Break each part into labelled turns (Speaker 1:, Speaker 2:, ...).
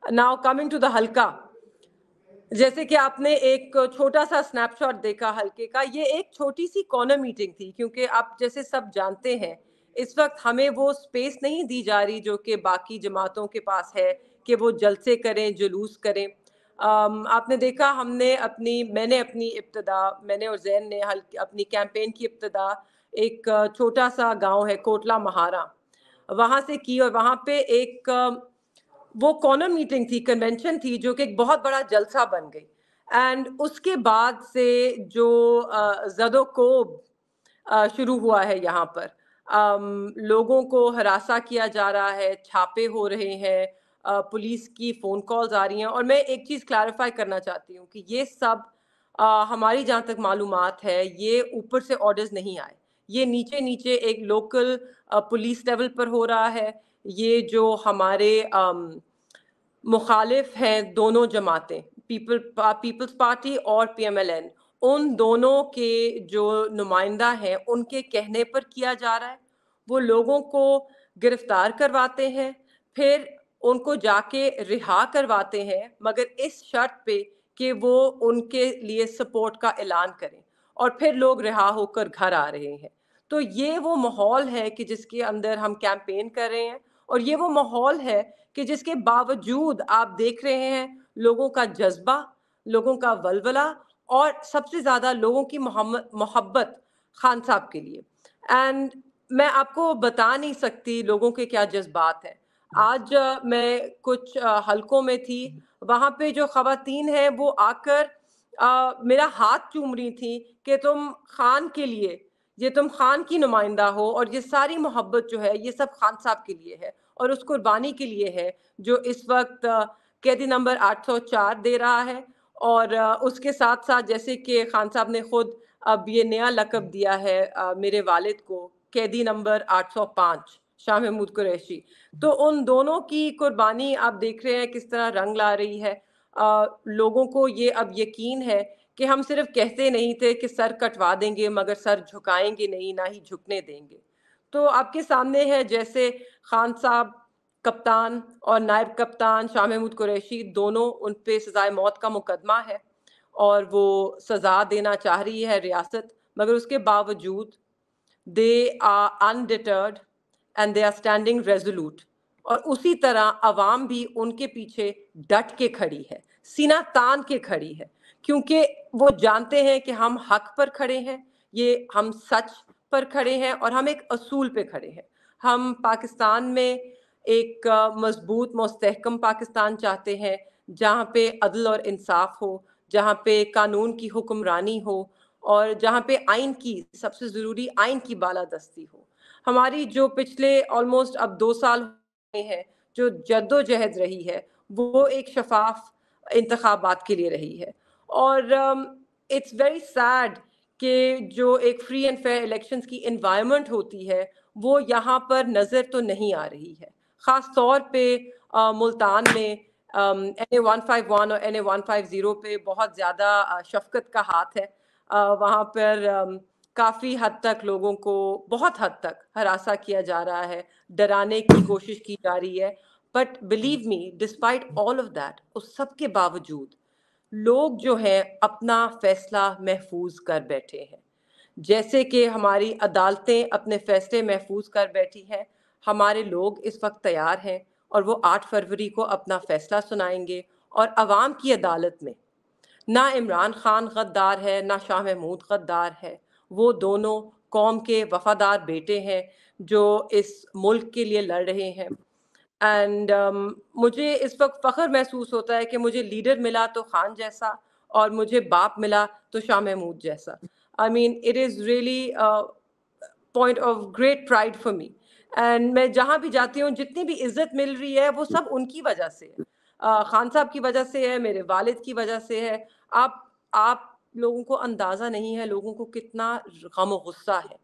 Speaker 1: Now coming to the हल्का, जैसे कि आपने एक छोटा सा स्नैपशॉट देखा हल्के का, ये एक छोटी सी कॉर्नर मीटिंग थी, क्योंकि आप जैसे सब जानते हैं इस वक्त हमें वो स्पेस नहीं दी जा रही जो कि बाकी जमातों के पास है कि वो जलसे करें, जुलूस करें। आपने देखा मैंने अपनी इब्तिदा, मैंने और जैन ने अपनी कैंपेन की इब्तिदा एक छोटा सा गांव है कोटला महारा, वहाँ से की, और वहाँ पे एक वो कॉर्नर मीटिंग थी, कन्वेंशन थी, जो कि एक बहुत बड़ा जलसा बन गई। एंड उसके बाद से जो ज़दोकोब शुरू हुआ है यहाँ पर, लोगों को हरासा किया जा रहा है, छापे हो रहे हैं, पुलिस की फ़ोन कॉल्स आ रही हैं। और मैं एक चीज़ क्लैरिफाई करना चाहती हूँ कि ये सब हमारी जहाँ तक मालूमात है, ये ऊपर से ऑर्डर्स नहीं आए, ये नीचे नीचे एक लोकल पुलिस लेवल पर हो रहा है। ये जो हमारे मुखालिफ हैं दोनों जमातें, पीपल्स पार्टी और पीएमएलएन, उन दोनों के जो नुमाइंदा हैं उनके कहने पर किया जा रहा है। वो लोगों को गिरफ्तार करवाते हैं, फिर उनको जाके रिहा करवाते हैं, मगर इस शर्त पे कि वो उनके लिए सपोर्ट का ऐलान करें, और फिर लोग रिहा होकर घर आ रहे हैं। तो ये वो माहौल है कि जिसके अंदर हम कैंपेन कर रहे हैं, और ये वो माहौल है कि जिसके बावजूद आप देख रहे हैं लोगों का जज्बा, लोगों का वलवला, और सबसे ज़्यादा लोगों की मोहब्बत खान साहब के लिए। एंड मैं आपको बता नहीं सकती लोगों के क्या जज्बात हैं। आज मैं कुछ हलकों में थी, वहाँ पे जो ख़वातीन हैं वो आकर मेरा हाथ चूम रही थी कि तुम खान के लिए, ये तुम खान की नुमाइंदा हो, और ये सारी मोहब्बत जो है ये सब खान साहब के लिए है और उस कुर्बानी के लिए है जो इस वक्त कैदी नंबर 804 दे रहा है। और उसके साथ साथ जैसे कि खान साहब ने खुद अब ये नया लक़ब दिया है मेरे वालिद को, कैदी नंबर 805 शाह महमूद कुरैशी। तो उन दोनों की कुर्बानी आप देख रहे हैं किस तरह रंग ला रही है। लोगों को ये अब यकीन है कि हम सिर्फ कहते नहीं थे कि सर कटवा देंगे, मगर सर झुकाएंगे नहीं, ना ही झुकने देंगे। तो आपके सामने है जैसे खान साहब, कप्तान और नायब कप्तान शाह महमूद कुरैशी, दोनों उन पे सजाए मौत का मुकदमा है और वो सज़ा देना चाह रही है रियासत, मगर उसके बावजूद they are undeterred and they are standing resolute. और उसी तरह अवाम भी उनके पीछे डट के खड़ी है, सीना तान के खड़ी है, क्योंकि वो जानते हैं कि हम हक पर खड़े हैं, ये हम सच पर खड़े हैं, और हम एक असूल पे खड़े हैं। हम पाकिस्तान में एक मजबूत मुस्तहकम पाकिस्तान चाहते हैं, जहाँ पे अदल और इंसाफ हो, जहाँ पे कानून की हुक्मरानी हो, और जहाँ पे आइन की, सबसे ज़रूरी आइन की बालादस्ती हो। हमारी जो पिछले ऑलमोस्ट अब 2 साल हुए हैं जो जद्दोजहद रही है, वो एक शफाफ इंतखाबात के लिए रही है। और इट्स वेरी सैड कि जो एक फ्री एंड फेयर इलेक्शंस की इन्वायरमेंट होती है वो यहाँ पर नज़र तो नहीं आ रही है। ख़ास तौर पे मुल्तान में NA 151 और NA 150 पे बहुत ज़्यादा शफ़क़त का हाथ है। वहाँ पर काफ़ी हद तक लोगों को बहुत हद तक हरासा किया जा रहा है, डराने की कोशिश की जा रही है। But believe me, despite all of that, उस सब के बावजूद लोग जो हैं अपना फ़ैसला महफूज कर बैठे हैं। जैसे कि हमारी अदालतें अपने फ़ैसले महफूज कर बैठी हैं, हमारे लोग इस वक्त तैयार हैं और वो 8 फरवरी को अपना फ़ैसला सुनाएंगे। और अवाम की अदालत में ना इमरान खान गद्दार है, ना शाह महमूद गद्दार है। वो दोनों कौम के वफादार बेटे हैं जो इस मुल्क के लिए लड़ रहे हैं। एंड मुझे इस वक्त फ़ख्र महसूस होता है कि मुझे लीडर मिला तो खान जैसा, और मुझे बाप मिला तो शाह महमूद जैसा। I mean it is really point of great pride for me. And मैं जहाँ भी जाती हूँ जितनी भी इज़्ज़त मिल रही है वो सब उनकी वजह से है, खान साहब की वजह से है, मेरे वालिद की वजह से है। आप लोगों को अंदाज़ा नहीं है लोगों को कितना गम और गुस्सा है,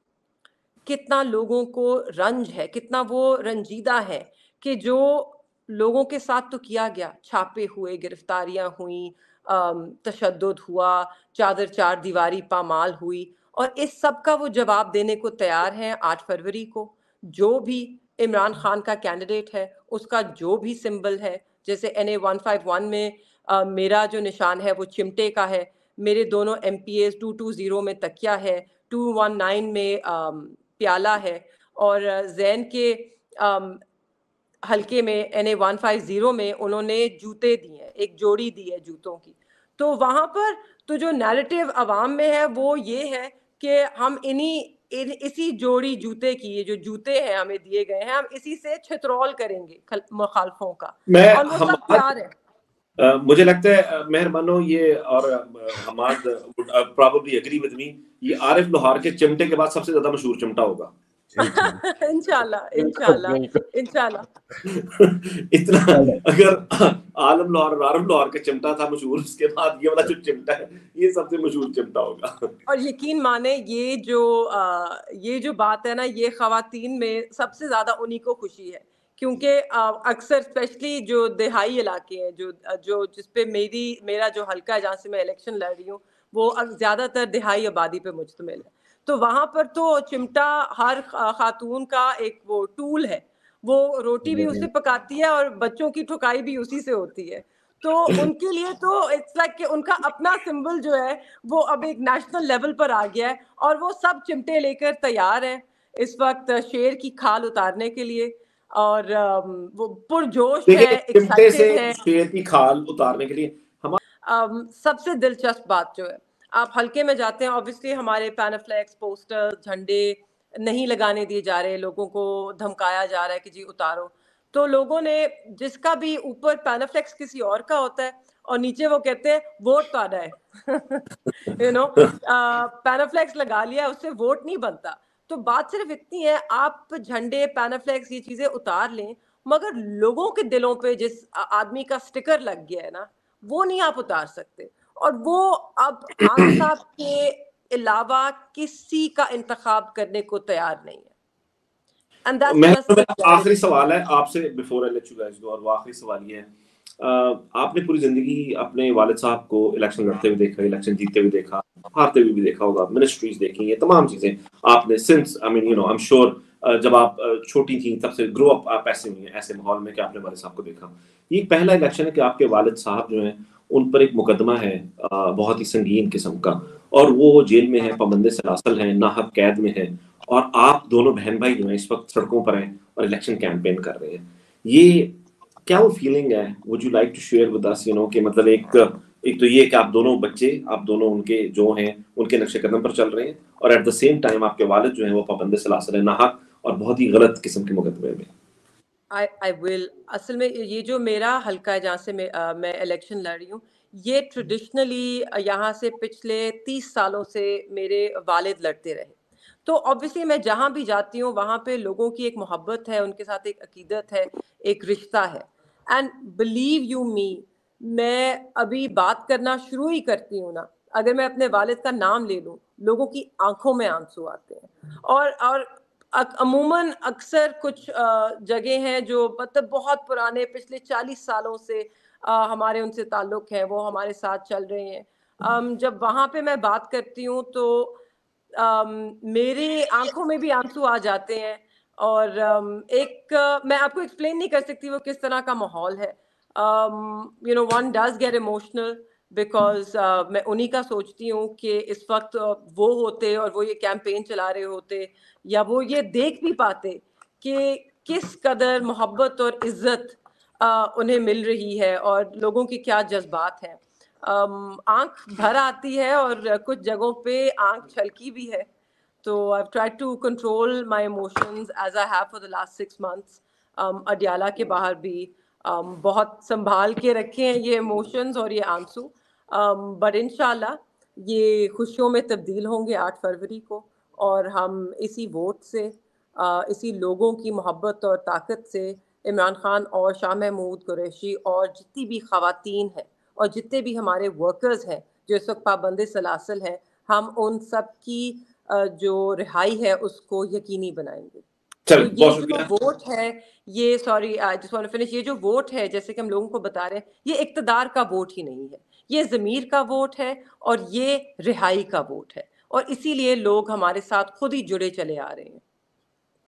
Speaker 1: कितना लोगों को रंज है, कितना वो रंजीदा है कि जो लोगों के साथ तो किया गया, छापे हुए, गिरफ्तारियां हुई, तशद्दुद हुआ, चादर चार दीवारी पामाल हुई, और इस सब का वो जवाब देने को तैयार हैं 8 फरवरी को। जो भी عمران خان کا کینڈیڈیٹ ہے اس کا جو بھی سمبل ہے، جیسے NA 151 میں میرا جو نشان ہے وہ چمٹے کا ہے، میرے دونوں MPAs 220 میں تکیہ ہے، 219 میں پیالہ ہے، اور زین کے حلقے میں NA 150 میں انہوں نے جوتے دی ہیں، ایک جوڑی دی ہے جوتوں کی. تو وہاں پر تو جو نیریٹو عوام میں ہے وہ یہ ہے کہ ہم اسی جوڑی جوتے کی، یہ جو جوتے ہیں ہمیں دیے گئے ہیں، ہم اسی سے چھترول کریں گے مخالفوں کا، اور وہ سب تیار ہے.
Speaker 2: مجھے لگتا ہے مہربانو یہ، اور Hammad probably agree with me، یہ عارف لوہار کے چمٹے کے بعد سب سے زیادہ مشہور چمٹا ہوگا
Speaker 1: انشاءاللہ.
Speaker 2: اتنا اگر عالم لاہور اور عارف لاہور کا چمٹا تھا مشہور، اس کے بعد یہ والا جو چمٹا ہے یہ سب سے مشہور چمٹا ہوگا.
Speaker 1: اور یقین مانے یہ جو بات ہے نا، یہ خواتین میں سب سے زیادہ انہی کو خوشی ہے، کیونکہ اکثر اسپیشلی جو دیہائی علاقے ہیں، جو جس پہ میرا جو حلقہ ہے جہاں سے میں الیکشن لڑ رہی ہوں، وہ زیادہ تر دیہائی آبادی پہ مشتمل ہے. تو وہاں پر تو چمٹا ہر خاتون کا ایک وہ ٹول ہے، وہ روٹی بھی اس سے پکاتی ہے اور بچوں کی ٹھکائی بھی اسی سے ہوتی ہے. تو ان کے لیے تو اٹس لائک کہ ان کا اپنا سمبل جو ہے وہ اب ایک نیشنل لیول پر آ گیا ہے، اور وہ سب چمٹے لے کر تیار ہیں اس وقت شیر کی کھال اتارنے کے لیے، اور وہ پرجوش ہے، ایکسائٹیڈ ہے
Speaker 2: شیر کی کھال اتارنے کے لیے.
Speaker 1: سب سے دلچسپ بات جو ہے، آپ حلقے میں جاتے ہیں، اوبویسلی ہمارے پینافلیکس، پوسٹر، جھنڈے نہیں لگانے دیے جا رہے، لوگوں کو دھمکایا جا رہا ہے کہ جی اتارو. تو لوگوں نے جس کا بھی اوپر پینافلیکس کسی اور کا ہوتا ہے اور نیچے وہ کہتے ہیں ووٹ تو آنا ہے پینافلیکس لگا لیا، اس سے ووٹ نہیں بنتا. تو بات صرف اتنی ہے، آپ جھنڈے، پینافلیکس، یہ چیزیں اتار لیں، مگر لوگوں کے دلوں پہ جس آدمی کا سٹیکر لگ گیا ہے نا، وہ نہیں آپ اتار سکتے. اور وہ اب آنکھ صاحب کے علاوہ کسی کا انتخاب کرنے کو تیار نہیں ہے.
Speaker 2: آخری سوال ہے آپ سے before I let you guys go، اور وہ آخری سوال یہ ہے، آپ نے پوری زندگی اپنے والد صاحب کو الیکشن لڑتے ہوئے دیکھا، الیکشن جیتتے ہوئے دیکھا، ہارتے ہوئے بھی دیکھا ہوگا، منسٹریز دیکھی، یہ تمام چیزیں آپ نے since I mean you know I'm sure جب آپ چھوٹی تھیں تب سے گرو اپ آپ ایسے ہوئی ہیں، ایسے ماحول میں کہ آپ نے والد صاحب کو دیکھا. یہ پہلا الیکشن ہے کہ آپ کے والد صاحب جو ہیں ان پر ایک مقدمہ ہے بہت ہی سنگین قسم کا، اور وہ جیل میں ہیں، پابند سلاسل ہیں، ناحق قید میں ہیں، اور آپ دونوں بہن بھائی جو ہیں اس وقت سڑکوں پر ہیں اور الیکشن کیمپین کر رہے ہیں. یہ کیا وہ فیلنگ ہے، would you like to share with us you know کہ مطلب ایک تو یہ کہ آپ دونوں بچے، آپ دونوں ان کے جو ہیں ان کے نقش قدم پر چل رہے ہیں، اور ایٹ دا سیم ٹائم آپ کے والد جو ہیں وہ پابند سلاسل ہیں، ناحق اور بہت ہی غلط قسم کے مقدمے میں.
Speaker 1: I will. اصل میں یہ جو میرا حلقہ ہے جہاں سے میں الیکشن لڑ رہی ہوں، یہ ٹریڈیشنلی یہاں سے پچھلے 30 سالوں سے میرے والد لڑتے رہے. تو obviously میں جہاں بھی جاتی ہوں وہاں پہ لوگوں کی ایک محبت ہے، ان کے ساتھ ایک عقیدت ہے، ایک رشتہ ہے. اینڈ بلیو یو می، میں ابھی بات کرنا شروع ہی کرتی ہوں نا، اگر میں اپنے والد کا نام لے لوں، لوگوں کی آنکھوں میں آنسو آتے ہیں. اور عموماً اکثر کچھ جگہ ہیں جو مطلب بہت پرانے، پچھلے 40 سالوں سے ہمارے ان سے تعلق ہے، وہ ہمارے ساتھ چل رہے ہیں. جب وہاں پہ میں بات کرتی ہوں تو میری آنکھوں میں بھی آنسو آ جاتے ہیں. اور ایک میں آپ کو ایکسپلین نہیں کر سکتی وہ کس طرح کا ماحول ہے. one does get emotional because میں انہی کا سوچتی ہوں کہ اس وقت وہ ہوتے اور وہ یہ کیمپین چلا رہے ہوتے، یا وہ یہ دیکھ بھی پاتے کہ کس قدر محبت اور عزت انہیں مل رہی ہے اور لوگوں کی کیا جذبات ہیں. آنکھ بھر آتی ہے اور کچھ جگہوں پہ آنکھ چھلکی بھی ہے. تو I've tried to control my emotions as I have for the last 6 months. Adiala کے باہر بھی بہت سنبھال کے رکھے ہیں یہ ایموشنز اور یہ آنسو. بٹ انشاءاللہ یہ خوشیوں میں تبدیل ہوں گے 8 فروری کو، اور ہم اسی ووٹ سے، اسی لوگوں کی محبت اور طاقت سے عمران خان اور شاہ محمود قریشی اور جتنی بھی خواتین ہیں اور جتنے بھی ہمارے ورکرز ہیں جو اس وقت پابند سلاسل ہیں، ہم ان سب کی جو رہائی ہے اس کو یقینی بنائیں گے. تو یہ جو ووٹ ہے، یہ یہ جو ووٹ ہے، جیسے کہ ہم لوگوں کو بتا رہے ہیں، یہ اقتدار کا ووٹ ہی نہیں ہے، یہ ضمیر کا ووٹ ہے اور یہ رہائی کا ووٹ ہے. اور اسی لیے لوگ ہمارے ساتھ خود ہی جڑے چلے آ رہے ہیں.